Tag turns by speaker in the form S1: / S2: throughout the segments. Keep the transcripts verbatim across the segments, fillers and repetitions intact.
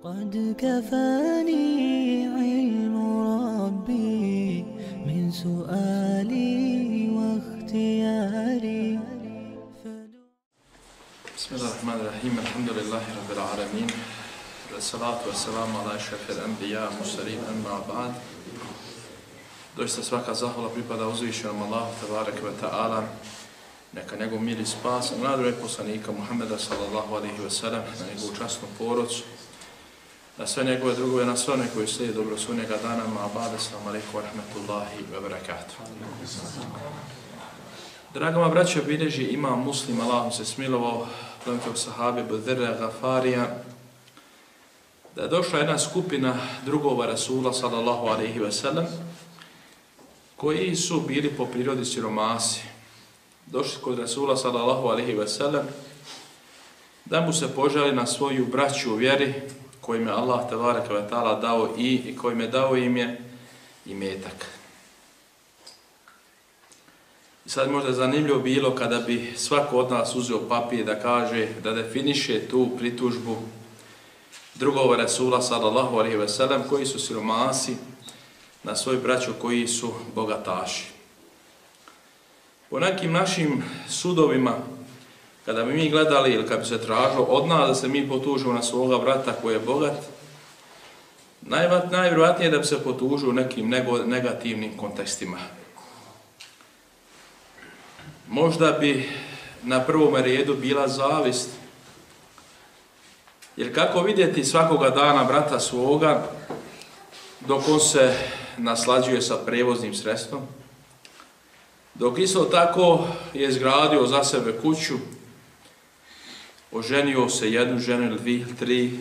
S1: قد كفاني علم ربي من سؤالي واختياري.
S2: بسم الله الرحمن الرحيم. الحمد لله رب العالمين والصلاة والسلام على أشرف الأنبياء والمرسلين أما بعد. Doista svaka zahvala pripada uzvišenom Allahu tebareke ve taala. Neka njegov mir i spas na naredbe poslanika Muhameda sallallahu alejhi ve sellem, na njegovu časnu porodcu, na sve njegove drugove, na sve one koji slijede dobro sunnjega dana, ma ba'd, assalamu alejkum wa rahmetullahi wa barakatuh. Draga moja braćo, bilježi imam Muslim, Allah se smilovao, plemenitog sahabe Budhira Gafarija, da je došla jedna skupina drugova Rasula sallallahu alejhi ve sellem, koji su bili po prirodi siromasi. Došli kod Rasula sallallahu alejhi ve sellem da mu se požali na svoju braću u vjeri kojim je Allah tebareke ve taala dao i, i kojim je dao im je imetak. I sad možda zanimljivo bilo kada bi svako od nas uzeo papir da kaže, da definiše tu pritužbu drugova Rasula sallallahu alejhi ve sellem koji su siromasi na svoju braću koji su bogataši. Po nekim našim sudovima, kada bi mi gledali ili kad bi se tražilo od nas da se mi potužimo na svoga brata koji je bogat, najvjerojatnije da bi se potužio u nekim negativnim kontekstima. Možda bi na prvom redu bila zavist, jer kako vidjeti svakoga dana brata svoga dok on se naslađuje sa prevoznim sredstvom, dok isto tako je izgradio za sebe kuću, oženio se jednu ženu ili dvije ili tri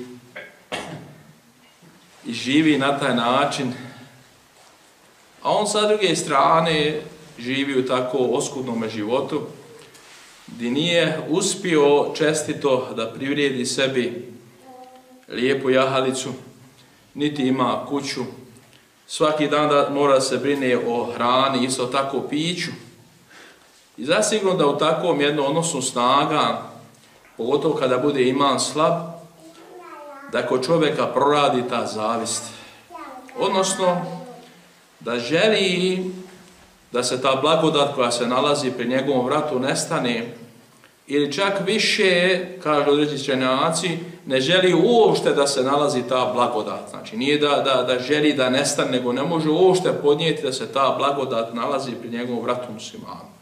S2: i živi na taj način, a on sa druge strane živi u tako oskudnom životu gdje nije uspio čestito da privrijedi sebi lijepu jahalicu, niti ima kuću, svaki dan da mora se brine o hrani, isto tako piću. I zasigurno da u takvom jednom odnosu snaga, pogotovo kada bude iman slab, da kod čovjeka proradi ta zavist. Odnosno, da želi da se ta blagodat koja se nalazi pri njegovom vratu nestane, ili čak više, kažu određeni učenjaci, ne želi uopšte da se nalazi ta blagodat. Znači, nije da, da, da želi da nestane, nego ne može uopšte podnijeti da se ta blagodat nalazi pri njegovom vratu muslimanu.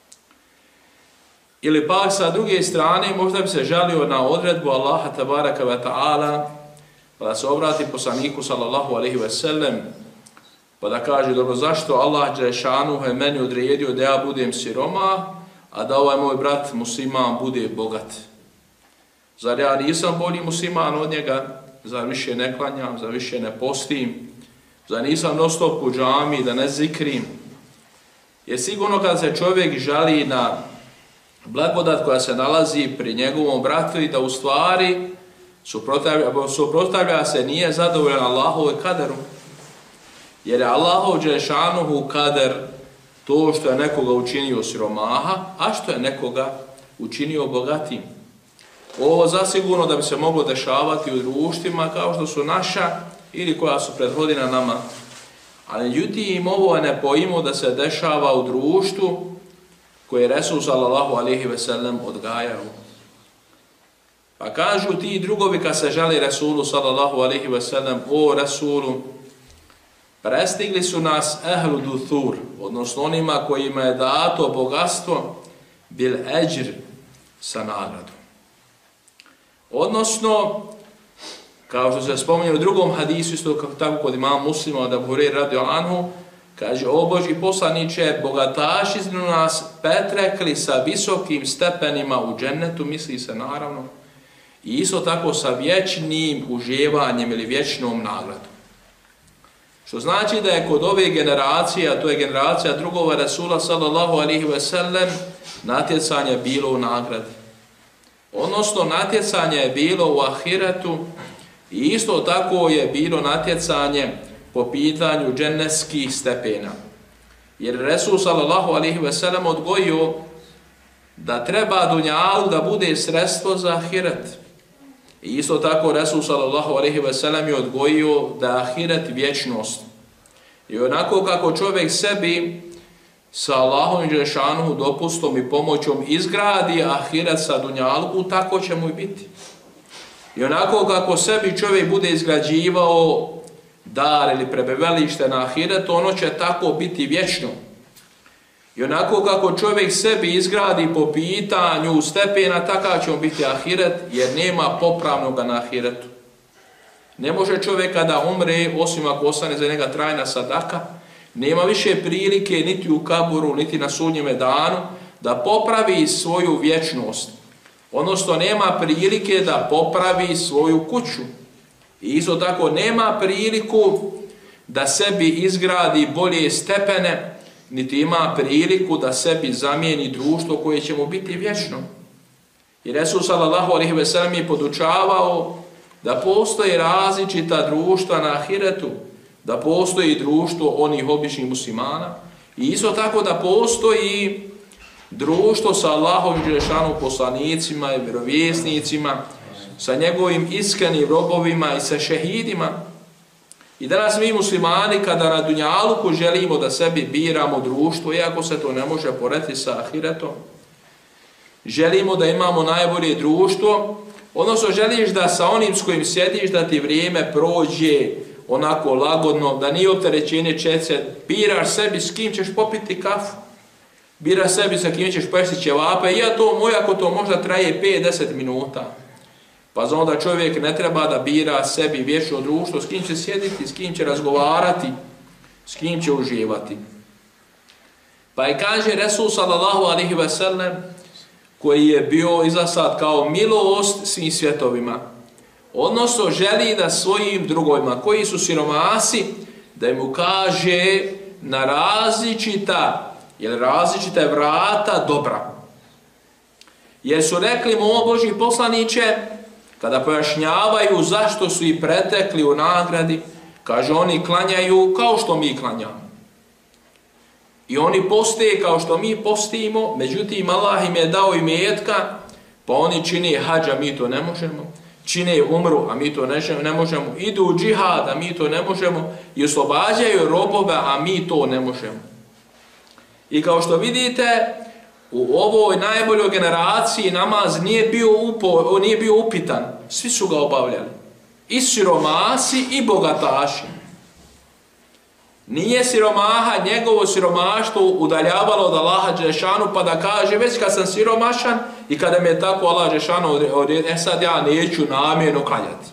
S2: Ili pak sa druge strane, možda bi se žalio na odredbu Allaha tebareke ve taala, pa da se obrati poslaniku sallallahu alejhi ve sellem, pa da kaže, dobro, zašto Allah dželešanuhu je meni odredio da ja budem siroma, a da ovaj moj brat musliman bude bogat? Zar ja nisam bolji musliman od njega? Zar više ne klanjam? Zar više ne postim? Zar nisam non stop u džamiji da ne zikrim? Jer sigurno kada se čovjek žali na blagodat koja se nalazi pri njegovom bratu i da u stvari suprotstavlja, suprotstavlja se, nije zadovoljan Allahovu kaderu. Jer je Allahov dželešanuhu kader to što je nekoga učinio siromaha, a što je nekoga učinio bogatim. Ovo zasigurno da bi se moglo dešavati u društvima kao što su naša ili koja su prethodina nama. Ali međutim, ovo je nepojmljivo da se dešava u društvu koje je Resul sallallahu alejhi ve sellem odgajao. Pa kažu ti drugovi kad se žali Resulu sallallahu alejhi ve sellem, o Resulu, prestigli su nas ehlu duthur, odnosno onima kojima je dato bogatstvo, bil eđr, sa nagradom. Odnosno, kao što se spominje u drugom hadisu, isto tako kod imama Muslima, da Buhari radio anhu, kaže, o Božji poslaniče, bogataši su nas petrekli sa visokim stepenima u džennetu, misli se naravno, i isto tako sa vječnim uživanjem ili vječnom nagradom. Što znači da je kod ove generacije, a to je generacija drugova Rasula sallallahu alejhi ve sellem, natjecanje bilo u nagradi. Odnosno, natjecanje je bilo u ahiretu i isto tako je bilo natjecanje po pitanju džennetskih stepena. Jer Resul sallallahu alejhi ve sellem odgojio da treba dunjalu da bude sredstvo za ahiret. I isto tako Resul sallallahu alejhi ve sellem je odgojio da ahiret vječnost. I onako kako čovjek sebi sa Allahom dželešanuhu dopustom i pomoćom izgradi ahiret sa dunjalku, tako će mu i biti. I onako kako sebi čovjek bude izgrađivao dar ili prebivalište na ahiretu, ono će tako biti vječno. I onako kako čovjek sebi izgradi po pitanju stepena, takav će on biti ahiret, jer nema popravnoga na ahiretu. Ne može čovjek kada umre, osim ako ostane za njega trajna sadaka, nema više prilike niti u kaburu, niti na sudnjeme danu, da popravi svoju vječnost. Odnosno, nema prilike da popravi svoju kuću. I isto tako nema priliku da sebi izgradi bolje stepene, niti ima priliku da sebi zamijeni društvo koje će mu biti vječno. I Resul sallallahu alejhi ve sellem je podučavao da postoje različita društva na ahiretu, da postoji društvo onih običnih muslimana i isto tako da postoji društvo sa Allahovim dželešanom poslanicima i vjerovjesnicima, sa njegovim iskrenim robovima i sa šehidima. I danas mi muslimani kada na dunjaluku želimo da sebi biramo društvo, iako se to ne može porediti sa ahiretom, želimo da imamo najbolje društvo, odnosno želiš da sa onim s kojim sjediš da ti vrijeme prođe onako lagodno, da nije opterećenje čece, biraš sebi s kim ćeš popiti kafu, biraš sebi sa kim ćeš pojesti ćevape, i ja to moj ako to možda traje pet do deset minuta. Pa za onda čovjek ne treba da bira sebi vječno društvo, s kim će sjediti, s kim će razgovarati, s kim će uživati. Pa je kaže Resul sallallahu alejhi ve sellem, koji je bio izaslat kao milost svim svjetovima, odnosno želi da svojim drugovima koji su siromasi, da im ukaže na različita, jer različita je vrata dobra. Jer su rekli mu, o Božji poslaniće, kada pojašnjavaju zašto su i pretekli u nagradi, kaže oni klanjaju kao što mi klanjamo. I oni poste kao što mi postimo, međutim Allah im je dao imetka, pa oni čine hadž, a mi to ne možemo, čine umru, a mi to ne možemo, idu u džihad, a mi to ne možemo, i oslobađaju robove, a mi to ne možemo. I kao što vidite, u ovoj najboljoj generaciji namaz nije bio, upo, nije bio upitan, svi su ga obavljali. I siromasi i bogataši. Nije siromaha njegovo siromaštvo udaljavalo od Allaha dželešanu pa da kaže već kad sam siromašan i kada mi je tako Allah dželešanu odredio, e sad ja neću namjerno klanjati.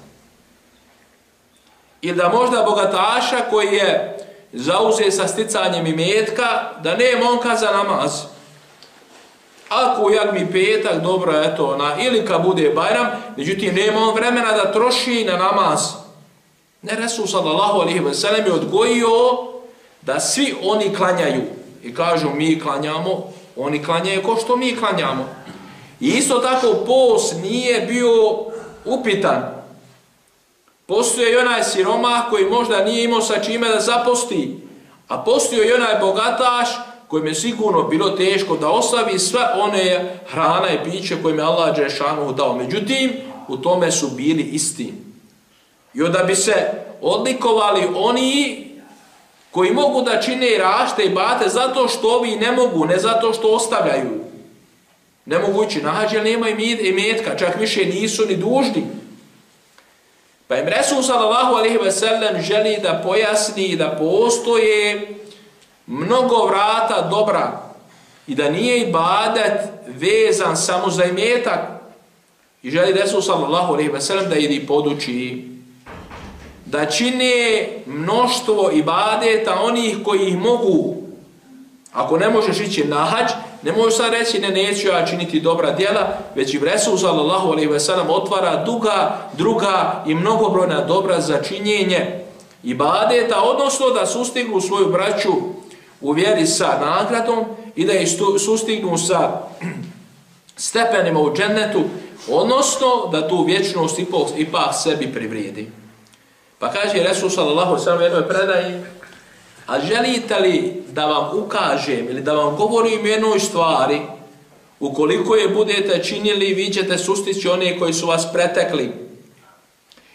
S2: Ili da možda bogataša koji je zauze sa sticanjem imetka, da nema on kad za namaz. Ako jak mi petak, dobro, eto, na, ili kad bude Bajram, međutim nema on vremena da troši na namaz. Ne, Resul sallallahu alejhi ve sellem je odgojio da svi oni klanjaju. I kažu mi klanjamo, oni klanjaju kao što mi klanjamo. I isto tako post nije bio upitan. Postoje i onaj siromah koji možda nije imao sa čime da zaposti, a postio i onaj bogataš kojim je sigurno bilo teško da ostavi sve one hrana i piće kojim je Allah dželešanu dao. Međutim, u tome su bili isti. I onda bi se odlikovali oni koji mogu da čine rašte i bate zato što ovi ne mogu, ne zato što ostavljaju. Ne mogu ići na hadž jer nema imetka, čak više nisu ni dužni. Pa im Resul sallallahu alejhi ve sellem želi da pojasni da postoje mnogo vrata dobra i da nije ibadet vezan samo za imetak. I želi Resul sallallahu alejhi ve sellem da ih poduči da čine mnoštvo ibadeta onih koji ih mogu. Ako ne možeš ići na hadž, ne možeš sad reći ne, neću ja činiti dobra djela, već i Resul sallallahu alejhi ve sellem otvara duga, druga i mnogobrojna dobra za činjenje ibadeta, odnosno da sustignu svoju braću u vjeri sa nagradom i da ih sustignu sa stepenima u džennetu, odnosno da tu vječnost ipak sebi privrijedi. Pa kaže Resul sallallahu alejhi ve sellem u jednoj predaji, a želite li da vam ukažem ili da vam govorim jednoj stvari, ukoliko je budete činili, vi ćete sustići one koji su vas pretekli,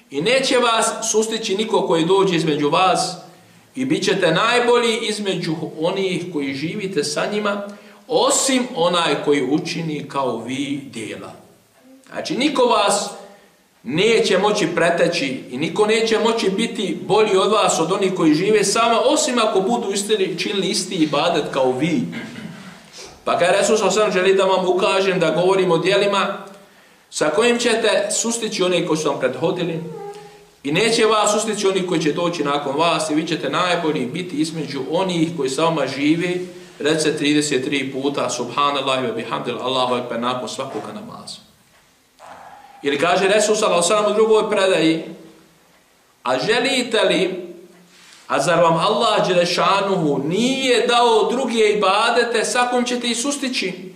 S2: I neće vas sustići niko koji dođe između vas i bit ćete najbolji između onih koji živite sa njima, osim onaj koji učini kao vi djela. Znači, niko vas neće moći preteći i niko neće moći biti bolji od vas, od onih koji žive sama, osim ako budu istili, činili isti ibadet kao vi. Pa kada Resul sallallahu alejhi ve sellem želi da vam ukažem, da govorim o djelima sa kojim ćete sustići oni koji su vam prethodili i neće vas sustići oni koji će doći nakon vas i vi ćete najbolji biti između onih koji sa vama žive. Rece trideset tri puta subhanallahi ve bihamdihi Allahu ekber nakon svakog namaza. Ili kaže Resul sallallahu alejhi ve sellem u drugoj predaji: a želite li, a zar vam Allah dželešanuhu nije dao druge ibadete sa kojim ćete ih sustići?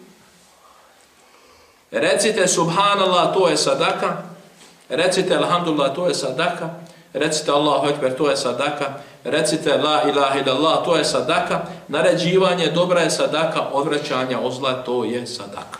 S2: Recite subhanallah, to je sadaka. Recite alhamdulillah, to je sadaka. Recite Allahu ekber, to je sadaka. Recite la ilaha illallah, to je sadaka. Naređivanje dobra je sadaka, odvraćanje od zla, to je sadaka.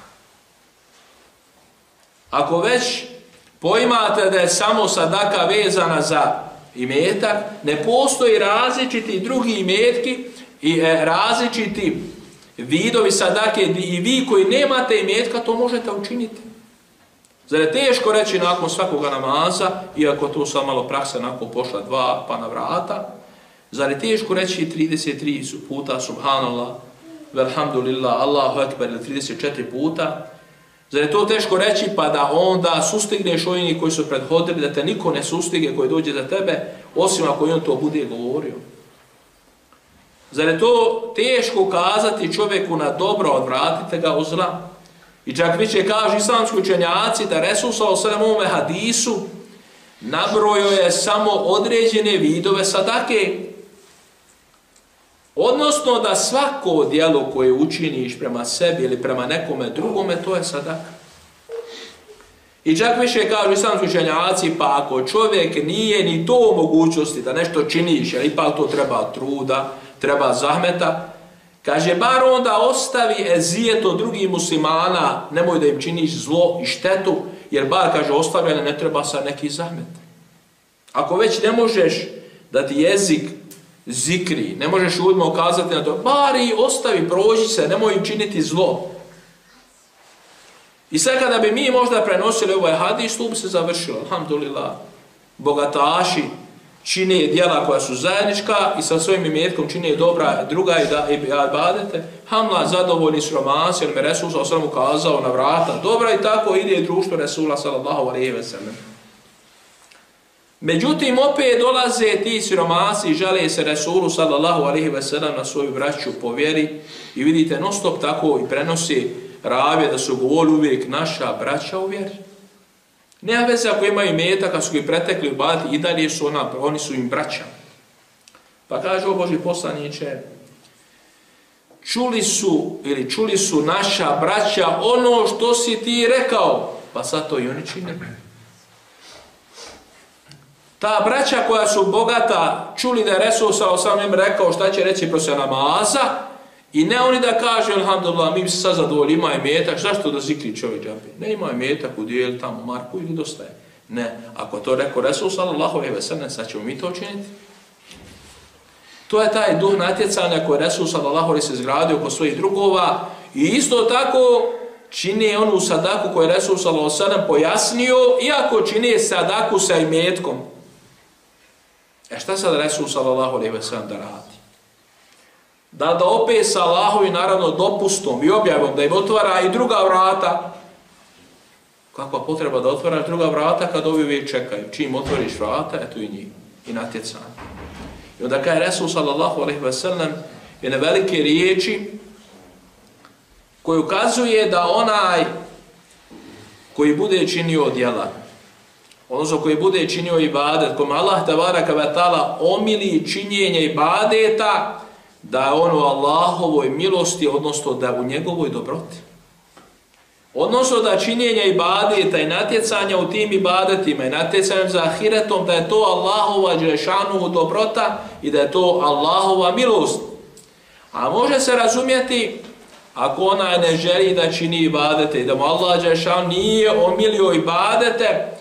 S2: Ako već poimate da je samo sadaka vezana za imetak, ne postoji različiti drugi imetki i e, različiti vidovi sadake i vi koji nemate imetka to možete učiniti. Zar je teško reći nakon svakoga namaza, iako to sam malo praksa nakon pošla dva pa na vrata, zar je teško reći trideset tri puta subhanallah, velhamdulillah, Allahu ekber ili trideset četiri puta? Zar je to teško reći pa da onda sustigneš oni koji su prethodili, da te niko ne sustigne koji dođe za tebe, osim ako on to bude govorio? Zar je to teško kazati čovjeku na dobro, odvratite ga od zla? I čak više kažu islamski učenjaci da Resul sallallahu alejhi ve sellem u ovome hadisu nabrojio je samo određene vidove sadake. Odnosno da svako djelo koje učiniš prema sebi ili prema nekome drugome, to je sadaka. I čak više kažu islamski učenjaci, pa ako čovjek nije ni to u mogućnosti da nešto činiš, jer ipak to treba truda, treba zahmeta, kaže, bar onda ostavi ezijet od drugih muslimana, nemoj da im činiš zlo i štetu, jer bar, kaže, ostavljene ne treba sa neki zahmet. Ako već ne možeš da ti jezik zikri, ne možeš ljudima ukazati na to, bar i ostavi, prođi se, nemoj im činiti zlo. I sad kada bi mi možda prenosili ovaj hadis, tu bi se završilo, alhamdulillah, bogataši čine djela koja su zajednička i sa svojim imetkom čine dobra druga i da ibadete, hamla zadovoljni su romasi, jer me Resul sallallahu alejhi ve sellem ukazao na vrata dobra i tako ide društvo Resula sallallahu alejhi ve sellem. Međutim, opet dolaze ti siromasi i žale se Resulu sallallahu alejhi ve sellem na svoju braću po vjeri i vidite non stop tako i prenosi ravije da su govorili uvijek naša braća u vjeri. Nema veze ako imaju imetak, kad su ih pretekli u bati i dalje su ona, oni su im braća. Pa kaže o Božji poslaniče, čuli su ili čuli su naša braća ono što si ti rekao, pa sad to i oni čine. Ta braća koja su bogata, čuli da je Resul sallallahu alejhi ve sellem rekao šta će reći poslije namaza, i ne oni da kažu, alhamdulillah, mi se sad zadovoljili, ima imetak, zašto da zikri čovjek džabe? Ne, ima imetak, udijeli tamo Marku ili dostaje. Ne, ako to rekao Resul sallallahu alejhi ve sellem, sad ćemo mi to činiti. To je taj duh natjecanja koji Resul sallallahu alejhi ve sellem se izgradio kod svojih drugova i isto tako čini onu sadaku koju je Resul sallallahu alejhi ve sellem pojasnio, iako čini sadaku sa imetkom. E šta sad Resul sallallahu alejhi ve sellem da radi? Da da opet sa Allahovi naravno dopustom i objavom da im otvara i druga vrata. Kakva potreba da otvaraš druga vrata kad ovi uvijek čekaju. Čim otvoriš vrata, eto i njih. I natjecanje. I onda kaj Resul sallallahu alejhi ve sellem jedne velike riječi koji ukazuje da onaj koji bude činio djela, odnosno koji bude činio ibadet, kome Allah tebaraka ve taala omili činjenje ibadeta, da je ono Allahovoj milosti, odnosno da u njegovoj dobroti. Odnosno da činjenje ibadeta i natjecanja u tim ibadetima i natjecanjem za ahiretom, da je to Allahova dželešanuhu dobrota i da je to Allahova milost. A može se razumjeti ako onaj ne želi da čini ibadete i da mu Allah dželešan nije omilio ibadete,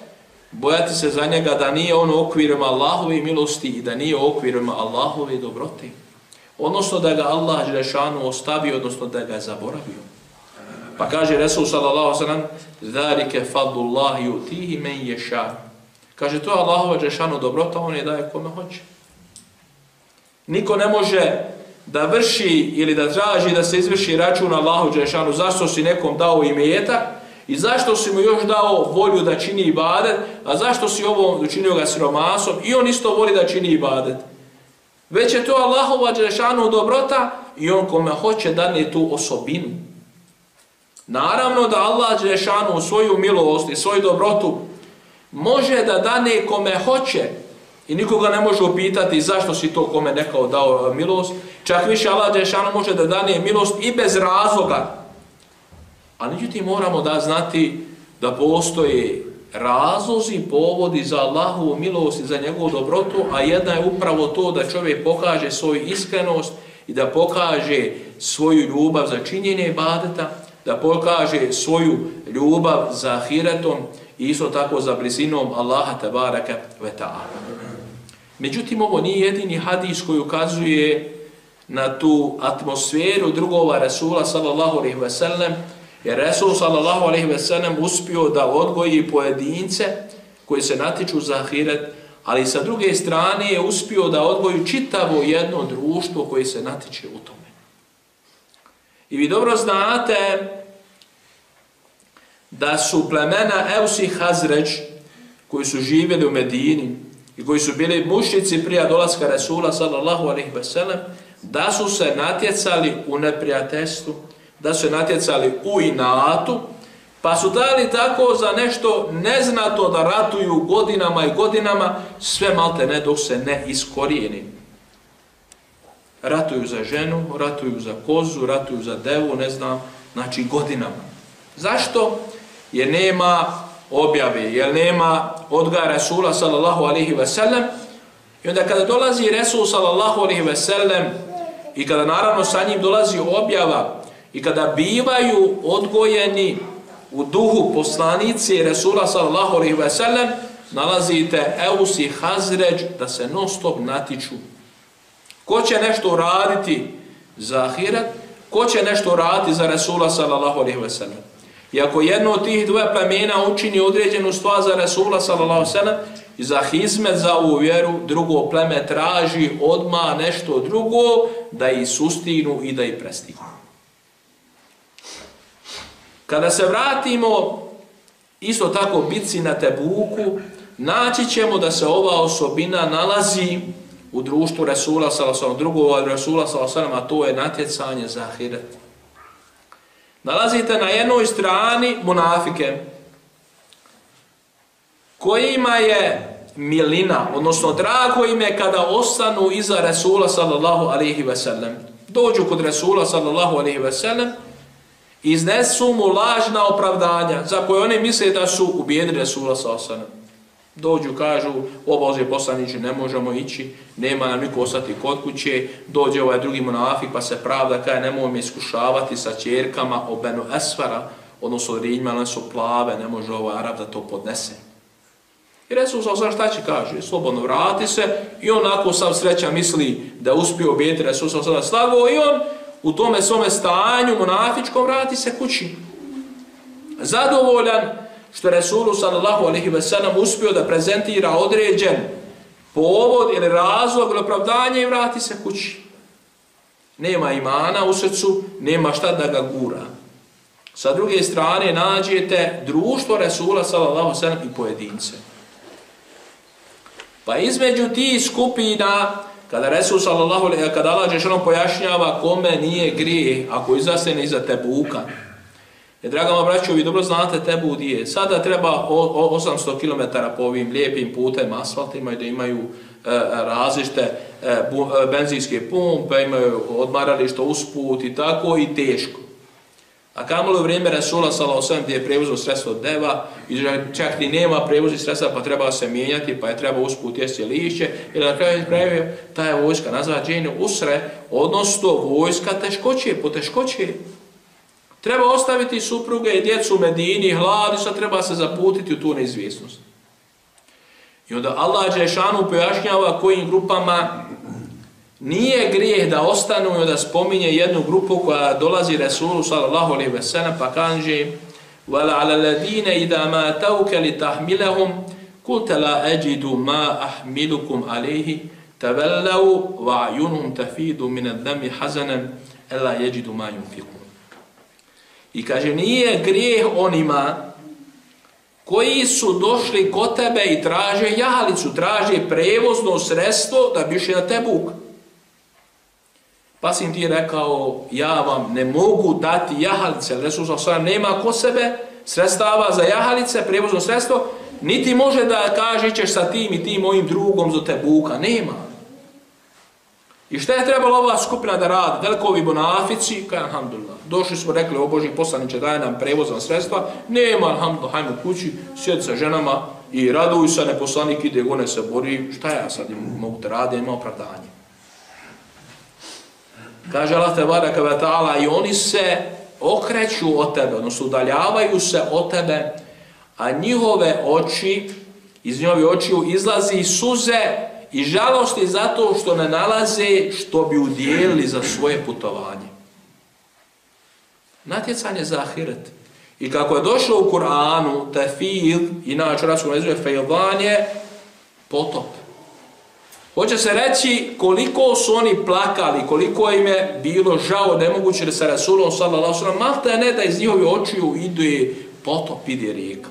S2: bojati se za njega da nije on u okvirima Allahove milosti i da nije u okvirima Allahove dobrote. Odnosno da ga Allah Đelešanu ostavio, odnosno da ga je zaboravio. Pa kaže Resul sallallahu alejhi ve sellem: "Zalike fadlullah yu'tihi men yasha." Kaže, to je Allahova Đelešanu dobrota, on je daje kome hoće. Niko ne može da vrši ili da traži da se izvrši račun Allahu Đelešanu zašto si nekom dao imetak i zašto si mu još dao volju da čini ibadet, a zašto si ovo učinio ga siromasom i on isto voli da čini ibadet. Već je to Allahova Đelešanu dobrota i on kome hoće dane tu osobinu. Naravno da Allah Đelešanu svoju milost i svoju dobrotu može da dane kome hoće i nikoga ne može upitati zašto si to kome nekao dao milost. Čak više Allah Đelešanu može da dane milost i bez razloga. A međutim moramo da znati da postoje razlozi, povodi za Allahovu milost i za njegovu dobrotu, a jedna je upravo to da čovjek pokaže svoju iskrenost i da pokaže svoju ljubav za činjenje ibadeta, da pokaže svoju ljubav za ahiretom i isto tako za blizinom Allaha tebareke ve ta'ala. Međutim, ovo nije jedini hadis koji ukazuje na tu atmosferu drugova Resula sallallahu alejhi ve sellem, jer Resul sallallahu alejhi ve sellem uspio da odgoji pojedince koji se natiču za ahiret, ali sa druge strane je uspio da odgoji čitavo jedno društvo koji se natiče u tome. I vi dobro znate da su plemena Eus i Hazređ, koji su živjeli u Medini i koji su bili mušnici prije dolaska Resula sallallahu alejhi ve sellem, da su se natjecali u neprijateljstvu, da su se natjecali u inatu, pa su dali tako za nešto neznato da ratuju godinama i godinama, sve malte ne dok se ne iskorijeni. Ratuju za ženu, ratuju za kozu, ratuju za devu, ne znam, znači godinama. Zašto? Jer nema objave, jer nema odgaja Resula sallallahu alejhi ve sellem. I onda kada dolazi Resul sallallahu alejhi ve sellem i kada naravno sa njim dolazi objava i kada bivaju odgojeni u duhu poslanici Resula sallallahu alejhi ve sellem, nalazite Eus i Hazređ da se non stop natiču. Ko će nešto uraditi za ahiret, ko će nešto uraditi za Resula sallallahu alejhi ve sellem. I ako jedno od tih dvoje plemena učini određenu stvar za Resula sallallahu alejhi ve sellem i za hizmet za ovu vjeru, drugo pleme traži odmah nešto drugo da ih sustignu i da ih prestignu. Kada se vratimo isto tako bitci na Tebuku, naći ćemo da se ova osobina nalazi u društvu Resula sallallahu alejhi ve sellem, drugog od Resula sallallahu alejhi ve sellem, a to je natjecanje za ahiret. Nalazite na jednoj strani munafike kojima je milina, odnosno drago im je kada ostanu iza Resula sallallahu alejhi ve sellem. Dođu kod Resula sallallahu alejhi ve sellem, iznesu mu lažna opravdanja za koje oni misle da su ubijedili Resula sallallahu alejhi ve sellem. Dođu, kažu, obaze poslanici, ne možemo ići, nema nam niko ostati kod kuće, dođe ovaj drugi munafik pa se pravda, kaže, nemoj me iskušavati sa ćerkama o Benu Esfara, odnosno rinjima, one su plave, ne može ovaj Arab da to podnese. I Resul sallallahu alejhi ve sellem šta će, kaže, slobodno vrati se i onako sav sreća misli da uspio obijeti Resul sallallahu alejhi ve sellem slago i on u tome svome stanju munafičkom vrati se kući. Zadovoljan što je Resulu sallallahu alejhi ve sellem uspio da prezentira određen povod ili razlog ili opravdanje i vrati se kući. Nema imana u srcu, nema šta da ga gura. Sa druge strane nađete društvo Resula sallallahu alejhi ve sellem i pojedince. Pa između tih skupina, kada Resul sallallahu alejhi ve sellem, kada Allah dželle pojašnjava kome nije grijeh ako izastane iza Tebuka. Jer, draga moja braćo, vi dobro znate Tebuk gdje je. Sada treba osamsto kilometara po ovim lijepim putem, asfaltima, da imaju e, različite e, bu, e, benzinske pumpe, imaju odmarališta usput i tako, i teško. A kamoli u vrijeme Resula sallallahu alejhi ve sellem gdje je prevozno sredstvo deva, i čak ni nema prevoznih sredstva pa treba se mijenjati, pa je treba usput jesti lišće, ili na kraju izpravio ta je vojska nazvađenja usre, odnosno vojska teškoće, poteškoće. Treba ostaviti supruge i djecu u Medini, hladi, sad treba se zaputiti u tu neizvjesnost. I onda Allah Đelešanu pojašnjava kojim grupama nije grijeh da ostanu i da spominje jednu grupu koja dolazi Resulu sallallahu alejhi ve sellem pa kaže وَلَا عَلَى الَّذِينَ إِذَا مَا تَوْكَ لِتَحْمِلَهُمْ قُلْتَ لَا أَجِدُ مَا أَحْمِلُكُمْ عَلَيْهِ تَوَلَّوْا وَعْيُنْهُمْ تَفِيدُ مِنَ الدَّمِ حَزَنًا أَلَا يَجِدُ مَا يُنْفِقُونَ. I kaže, nije grijeh onima koji su došli kod tebe i traže jahalicu, traže prevozno sredstvo da bi išli na Tebuk. Pa si im ti rekao, ja vam ne mogu dati jahalice, Resul sallallahu alejhi ve sellem nema kod sebe sredstava za jahalice, prevozno sredstvo, niti može da kaže ćeš sa tim i tim mojim drugom za Tebuka, nema. I šta je trebalo ova skupina da radi? Velikovi bonafici, kaj alhamdulillah. Došli smo, rekli, o Božji poslaniče, daj nam prevozna sredstva, nema, alhamdulillah, hajmo kući, sjedi sa ženama i raduju se, ne poslanik ide, one se bori, šta ja sad mogu te radi, ima opravdanje. Kaže Allah tebareke ve taala, i oni se okreću od tebe, odnosno udaljavaju se od tebe, a njihove oči, iz njihove očiju izlazi suze i žalosti zato što ne nalaze što bi udjelili za svoje putovanje. Natjecanje za ahiret. I kako je došlo u Kur'anu, tefil, inače arapskom jeziku je fejdan je potop. Hoće se reći koliko su oni plakali, koliko im je bilo žao nemoguće da sa Rasulom sallallahu alejhi ve sellem, malta ne da iz njihovi očiju ide potop, ide rijeka.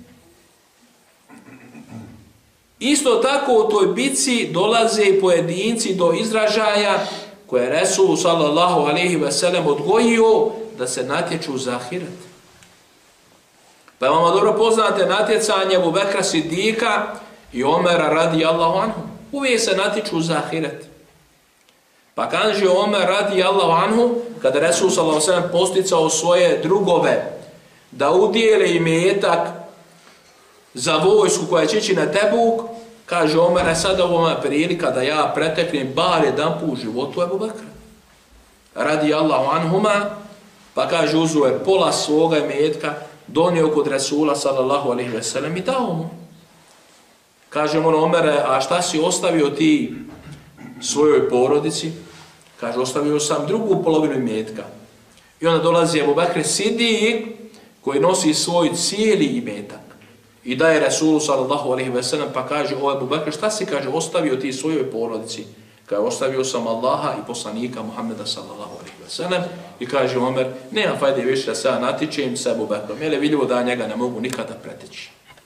S2: Isto tako u toj bici dolaze pojedinci do izražaja koje je Resul sallallahu alejhi ve sellem odgojio da se natječu za ahiret. Pa vama dobro poznate natjecanje Abu Bekra Sidika i Omera radijallahu anhu. Uvijek se natječu za ahiret. Pa kaže Omer radijallahu anhu, kada Resul sallallahu alejhi ve sellem posticao svoje drugove da udijele imetak za vojsku koja će ići na Tebuk, kaže Omer, sada ovo je prilika da ja preteknem bar jedan put u životu Abu Bekra radijallahu anhuma, pa kaže uzuo je pola svoga imetka, donio kod Resula sallallahu alejhi ve sellem i dao mu. Kaže mu Omere, a šta si ostavio ti svojoj porodici? Kaže, ostavio sam drugu polovinu imetka. I onda dolazi Abu Bekr Sidik koji nosi svoj cijeli imetak. I daje Resulu sallallahu alejhi ve sellem, pa kaže, o Abu Bekr, šta si, kaže, ostavio ti svojoj porodici? Kaže, ostavio sam Allaha i poslanika Muhammeda sallallahu alejhi ve sellem. I kaže Omer, nemam fajde više da se ja natičem sa Abu Bekrom, jer je vidljivo da njega ne mogu nikada preteći.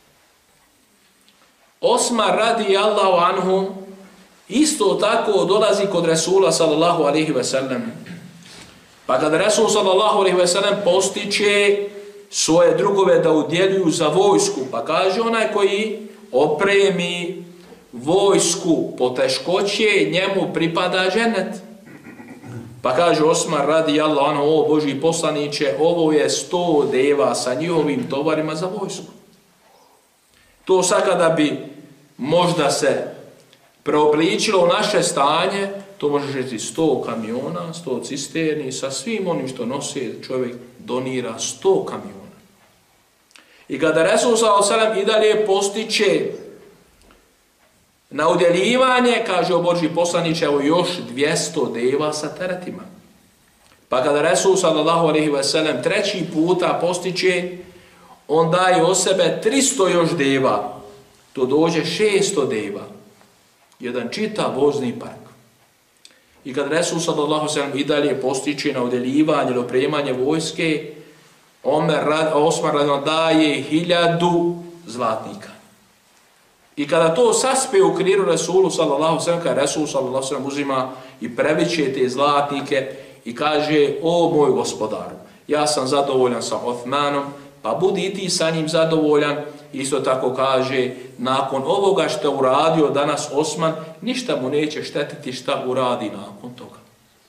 S2: Osmar radijallahu anhu isto tako dolazi kod Resula sallallahu alejhi ve sellem. Pa kada Resul sallallahu alejhi ve sellem postiče svoje drugove da udjeljuju za vojsku, pa kaže onaj koji opremi vojsku po teškoće, njemu pripada džennet. Pa kaže Osmar radijallahu anhu, o Božji poslaniče, ovo je sto deva sa njihovim tovarima za vojsku. To sad kada bi možda se preobličilo u naše stanje, to može reći sto kamiona, sto cisterni, sa svim onim što nosi čovjek donira sto kamiona. I kada Resul sallallahu alejhi ve sellem i dalje postiče na udjeljivanje, kaže o Božji poslaniče, evo još dvjesto deva sa teretima. Pa kada Resul sallallahu alejhi ve sellem treći puta postiče, on daje o sebe tristo još deva, to dođe šesto deva, jedan čitav vozni park. I kad Resul sallallahu alejhi ve sellem i dalje postiče na udjeljivanje ili opremanje vojske, Omer, Osmar daje hiljadu zlatnika. I kada to saspe u kriru Resulu sallallahu alejhi ve sellem, kada Resul sallallahu alejhi ve sellem uzima i previće te zlatnike i kaže, o moj gospodaru, ja sam zadovoljan sa Osmanom, pa budi i ti sa njim zadovoljan. Isto tako kaže, nakon ovoga što je uradio danas Osman, ništa mu neće štetiti šta uradi nakon toga.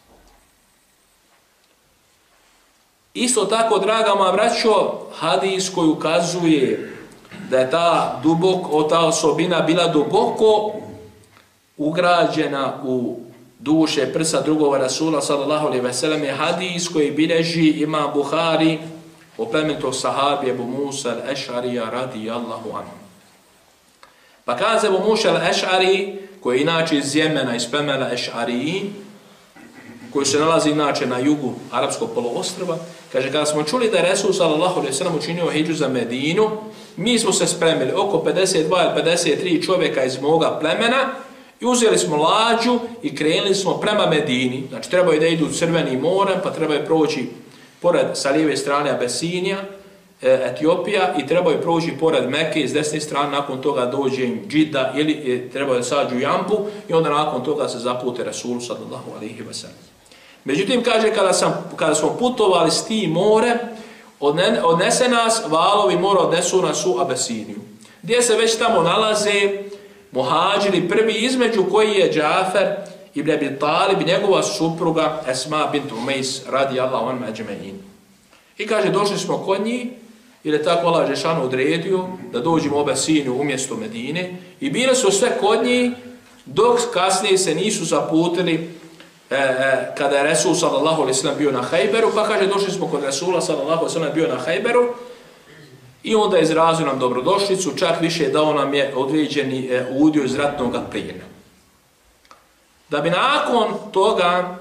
S2: Isto tako, draga moja braćo, hadis koji ukazuje da je ta, dubok, ta osobina bila duboko ugrađena u duše prsa drugog Rasula sallallahu alejhi ve sellem, je hadis koji bilježi Imam Buhari o plemenitog sahabije Ebu Musa al-Ešarija radijallahu anhu. Pa kaže Ebu Musa al-Eš'ari, koji je inače iz Jemena, iz plemena Eš'ariji, koji se nalazi inače na jugu Arapskog poluostrva, kaže, kada smo čuli da je Resul sallallahu alejhi ve sellem učinio hidžu za Medinu, mi smo se spremili, oko pedeset dva ili pedeset tri čovjeka iz moga plemena, i uzeli smo lađu i krenuli smo prema Medini. Znači, trebaju da idu Crvenim morem, pa trebaju proći pored sa lijeve strane Abesinija, Etiopija, i trebaju proći pored Mekke, s desne strane, nakon toga dođe im Džida, ili trebaju da sađu Jambu, i onda nakon toga se zapute Rasulu sallallahu alejhi ve sellem. Međutim, kaže, kada, sam, kada smo putovali s tim more, odne, odnese nas, valovi mora odnesu nas u Abesiniju, gdje se već tamo nalaze muhađiri prvi, između koji je Džafer ibn Abi Talib i njegova supruga Esma bint Umejs radijallahu anha ecma'in. I kaže, došli smo kod njih, jer je tako Allah Žešanu odredio da dođemo u Abesiniju umjesto Medine, i bili su sve kod njih, dok kasnije se nisu zaputili e, e, kada je Resul sallallahu alejhi ve sellem bio na Hajberu. Pa kaže, došli smo kod Resula sallallahu alejhi ve sellem bio na Hajberu, i onda je izrazio nam dobrodošlicu, čak više dao nam je određeni e, udio iz ratnog plijena. Da bi nakon toga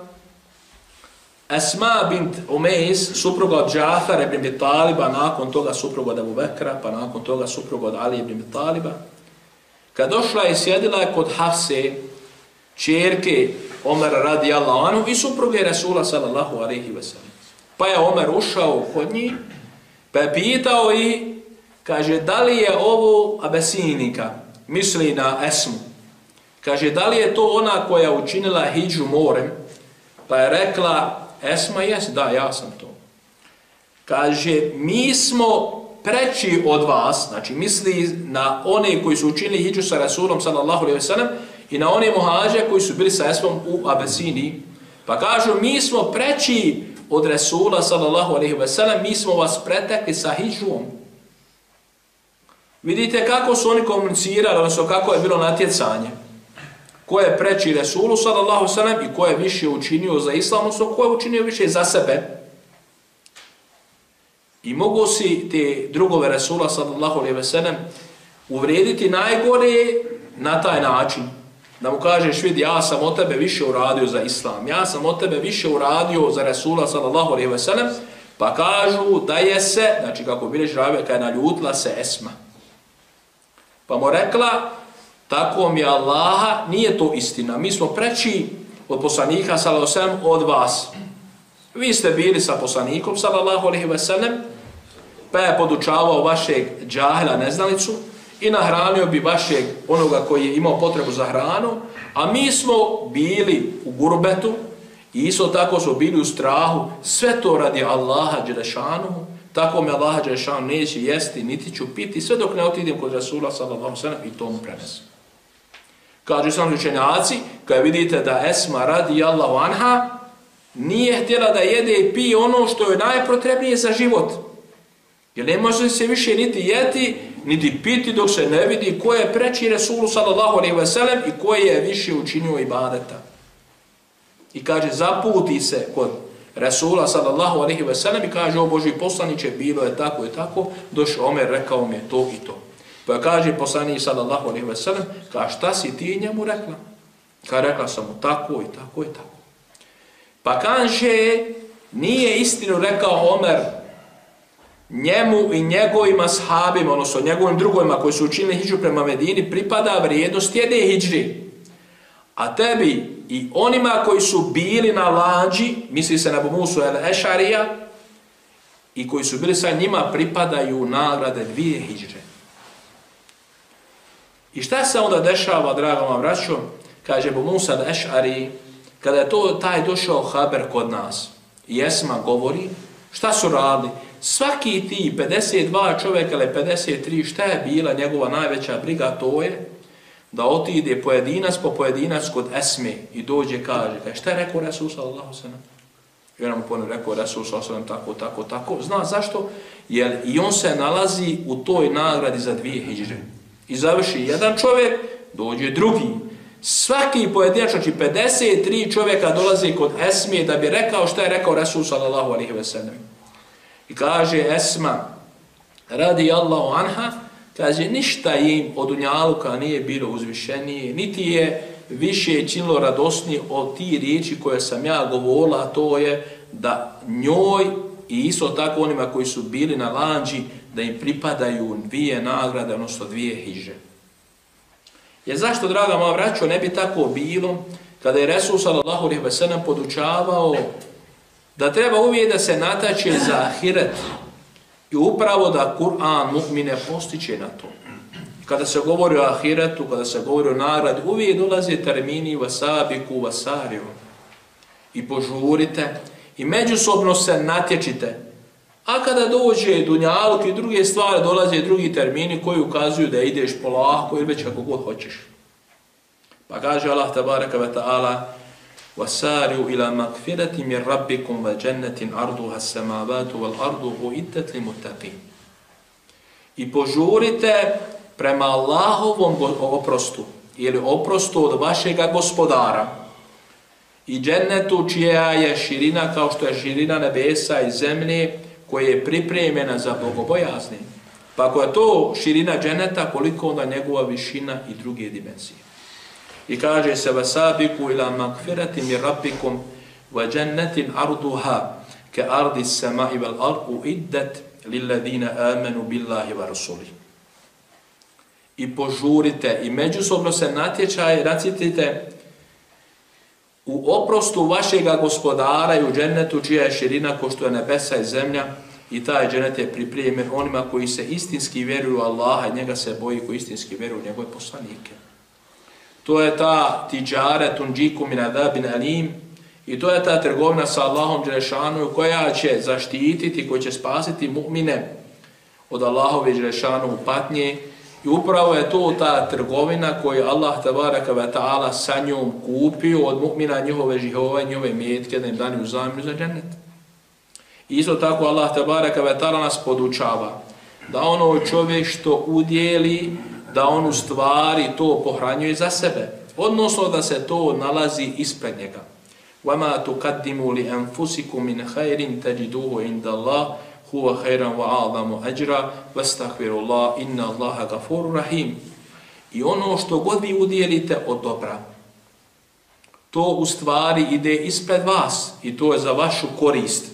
S2: Esma bint Umejs, supruga od Džafara ibn Abi Taliba, nakon toga supruga od Abu Bekra, pa nakon toga supruga od Ali ibn Abi Taliba, kad došla i sjedila je kod Hafse, čerke Omera radijallahu anhu i supruge Resula sallallahu alejhi ve sellem. Pa je Omer ušao kod njih, pa je pitao i kaže, da li je ovo Abesinika, misli na Esmu. Kaže, da li je to ona koja učinila hidžu morem? Pa je rekla, Esma, jes, da, ja sam to. Kaže, mi smo preći od vas, znači misli na one koji su učinili hidžu sa Rasulom sallallahu alejhi ve sellem i na one muhađe koji su bili sa Esmom u Abesiniji. Pa kažu, mi smo preći od Rasula sallallahu alejhi ve sellem, mi smo vas pretekli sa hidžom. Vidite kako su oni komunicirali, odnosno kako je bilo natjecanje. Ko je preći Rasulu sallallahu alejhi ve sellem i ko je više učinio za islam, odnosno ko je učinio više za sebe. I mogu si te drugove Rasula sallallahu alejhi ve sellem uvrijediti najgore na taj način. Da mu kažeš, vidi, ja sam od tebe više uradio za islam, ja sam od tebe više uradio za Rasula sallallahu alejhi ve sellem, pa kažu da je se, znači kako bilježi Ravija, kada je naljutila se Esma. Pa mu rekla, tako mi Allaha, nije to istina, mi smo preći od poslanika sallallahu alejhi ve sellem od vas. Vi ste bili sa poslanikom sallallahu alejhi ve sellem, pa je podučavao vašeg džahila neznalicu i nahranio bi vašeg onoga koji je imao potrebu za hranu, a mi smo bili u gurbetu i isto tako smo bili u strahu, sve to radi Allaha dželešanu, tako me Allaha dželešanu neće jesti, niti ću piti, sve dok ne otidem kod Rasula sallallahu alejhi ve sellem i to mu prenesem. Kažu sam učenjaci, kada vidite da Esma radijallahu anha nije htjela da jede i pije ono što je najpotrebnije za život. Jer ne može se više niti jeti, niti piti dok se ne vidi ko je preći Resulu sallallahu alejhi ve sellem i ko je više učinio ibadeta. I kaže, zaputi se kod Resula sallallahu alejhi ve sellem i kaže, o Božji poslaniče, bilo je tako i tako, došao Omer, rekao mi je to i to. Pa kaže poslanik sallallahu alejhi ve sellem, kaže, šta si ti njemu rekla? Kaže, rekla sam mu tako i tako i tako. Pa kaže, nije istinu rekao Omer njemu i njegovima sahabima, odnosno njegovim drugovima koji su učinili hidžu prema Medini, pripada vrijednost jedne hidžri. A tebi i onima koji su bili na lađi, misli se na Ebu Musu el-Ešarija, i koji su bili sa njima, pripadaju nagrade dvije hidžre. I šta se onda dešava, draga moja braćo, kaže Ebu Musa el-Ešari, kada je to taj došao haber kod nas, i Esma govori, šta su radili? Svaki ti pedeset dva čovjeka ili pedeset tri, šta je bila njegova najveća briga, to je da otide pojedinac po pojedinac kod Esme i dođe kaže, kaj šta je rekao Resul sallallahu alejhi ve sellem? I on mu ponovno rekao Resul sallallahu alejhi ve sellem tako, tako, tako. Zna zašto? Jer i on se nalazi u toj nagradi za dvije hidžre. I završi jedan čovjek, dođe drugi. Svaki pojedinac, znači pedeset tri čovjeka dolazi kod Esme da bi rekao šta je rekao Resul sallallahu alejhi ve sellem. I kaže Esma, radi Allahu anha, Kaže, ništa im od dunjaluka nije bilo uzvišenije, niti je više činilo radosnije od ti riječi koje sam ja govorila, a to je da njoj i isto tako onima koji su bili na lanđi, da im pripadaju dvije nagrade, odnosno dvije hiže. Jer zašto, draga moja braćo, ne bi tako bilo kada je Resul sallallahu alejhi ve sellem podučavao da treba uvijek da se natače za ahiret i upravo da Kur'an mu'mine postiče na to. Kada se govori o ahiretu, kada se govori o nagradi, uvijek dolaze termini vasabiku, vasariju. I požurite i međusobno se natječite. A kada dođe dunjaluk i druge stvari, dolaze drugi termini koji ukazuju da ideš polako ili već kako god hoćeš. Pa kaže Allah tabaraka wa ta'ala وَسَارِوا إِلَى مَغْفِرَةٍ مِنْ رَبِّكُمْ وَجَنَّةٍ عَرْضُهَا السَّمَاوَاتُ وَالْأَرْضُ أُعِدَّتْ لِلْمُتَّقِينَ. I požurite prema Allahovom oprostu ili oprostu od vašega gospodara i džennetu čija je širina kao što je širina nebesa i zemlje koja je pripremljena za bogobojazni. Pa ako je to širina dženneta, koliko onda njegova višina i druge dimenzije. I kaže se vasabiku ila magfirati mi rabbikum wa jannatin arduha ke ardi samai wal ardu iddat lilladina amanu billahi wa rasuli. I požurite i međusobno se natječaj, nacitite u oprostu vašega gospodara i u džennetu čija je širina ko što je nebesa i zemlja, i taj džennet je pripremljen onima koji se istinski vjeruju u Allaha i njega se boji, koji istinski vjeruju u njegove poslanike. To je ta tiđare tunđiku min adabin alim i to je ta trgovina sa Allahom dželešanu koja će zaštititi, koja će spasiti mu'mine od Allahove dželešanu patnje. I upravo je to ta trgovina koju Allah tabaraka wa ta'ala sa njom kupio od mu'mina njihove žihove, njihove metke da im dani u zamjenu za džennet. Isto tako Allah tabaraka wa ta'ala nas podučava da ono čovjek što udjeli, da on u stvari to pohranjuje za sebe, odnosno da se to nalazi ispred njega. وَمَا تُقَدِّمُوا لِأَنفُسِكُمْ مِنْ خَيْرٍ تَجِدُوهُ عِنْدَ اللَّهِ هُوَ خَيْرًا وَعَظَمُ أَجْرًا وَاسْتَغْفِرُ اللَّهَ إِنَّ اللَّهَ غَفُورٌ رَحِيمٌ. I ono što god vi udjelite od dobra, to u stvari ide ispred vas i to je za vašu korist.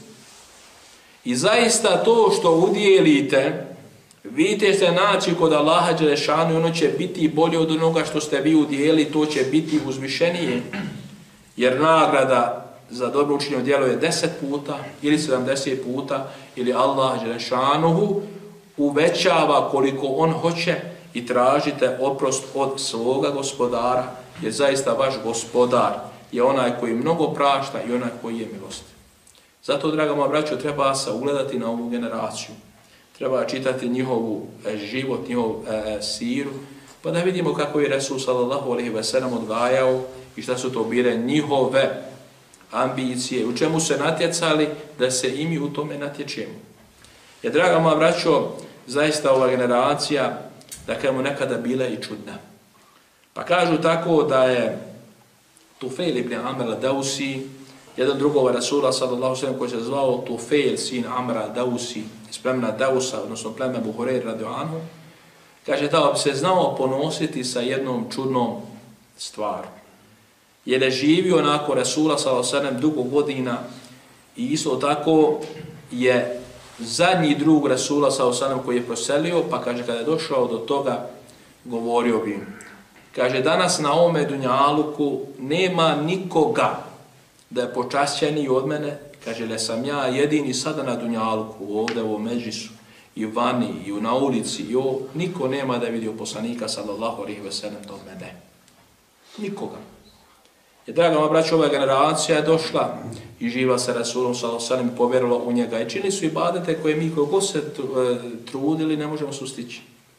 S2: I zaista to što udjelite, vidite se naći kod Allaha dželešanu i ono će biti bolje od onoga što ste vi udjeli, to će biti uzvišenije. Jer nagrada za dobro učinjeno djelo je deset puta ili sedamdeset puta ili Allah dželešanuhu uvećava koliko on hoće i tražite oprost od svoga gospodara, jer zaista vaš gospodar je onaj koji mnogo prašta i onaj koji je milost. Zato, draga moja braćo, treba se ugledati na ovu generaciju. Treba čitati njihovu život, njihovu e, siru, pa da vidimo kako je Resul sallallahu alejhi ve sellem odgajao i šta su to bile njihove ambicije, u čemu se natjecali da se i mi u tome natječemo. Jer, draga moja braćo, zaista ova generacija, da kažemo, nekada bila i čudna. Pa kažu tako da je Tufail ibn Amr al-Dawsi, jedan drugog Rasula sallallahu alejhi ve sellem koji se zvao Tufail sin Amr al-Dawsi, iz plemena Dausa, odnosno pleme Abu Hurajre radijallahu anhu, kaže da bi se znao ponositi sa jednom čudnom stvarom. Jer je živio nakon Rasula sallallahu alejhi ve sellem dugo godina i isto tako je zadnji drug Rasula sallallahu alejhi ve sellem koji je proselio, pa kaže kada je došao do toga, govorio bi im. Kaže, danas na ovome dunjaluku nema nikoga da je počašćeniji od mene, kaže, le sam ja jedini sada na dunjaluku, ovdje u Međisu, i u vani, i u na ulici, i o, niko nema da je vidio poslanika sallallahu alejhi ve sellem do mene. Nikoga. Jer, draga moja braćo, ova generacija je došla i živa se Rasulom sallallahu alejhi ve sellem, povjerila u njega i čini su ibadete koje mi kako se trudili ne možemo sustići.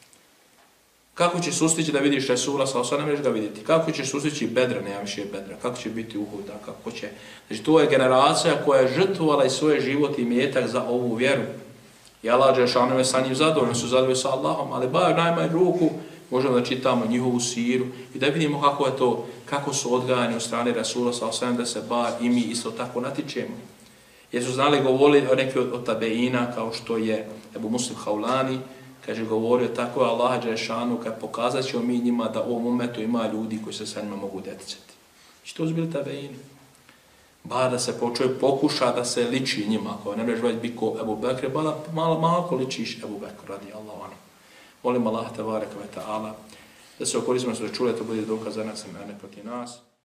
S2: Kako će sustići da vidiš Rasula sallallahu alejhi ve sellem, ne možeš ga vidjeti. Kako će sustići Bedra, nema više Bedra. Kako će biti Uhuda, kako će. Znači, to je generacija koja je žrtvovala i svoj život i metak za ovu vjeru. I Allah dželešanu je sa njim zadovoljni, su zadovoljni sa Allahom, ali bar najmanju ruku možemo da čitamo njihovu siru i da vidimo kako je to, kako su odgajani od strane Rasula sallallahu alejhi ve sellem, da se bar i mi isto tako natičemo. Jer su znali govorili o neki od, od tabeina, kao što je Ebu Muslim Haulani, kaže, govorio tako je Allaha Đelešanu, kad pokazat ćemo mi njima da u ovom umetu ima ljudi koji se sa njima mogu deticati. I to su bili tabeini. Bar da se počuje pokuša da se liči njima, ako ne možeš biti ko Ebu Bekr, malo, malo, malo ličiš Ebu Bekr, radi Allah ono. Molim Allah, tebareke ve ta'ala, da se okoristimo što čuli, to bude dokaz za nas i mene protiv nas.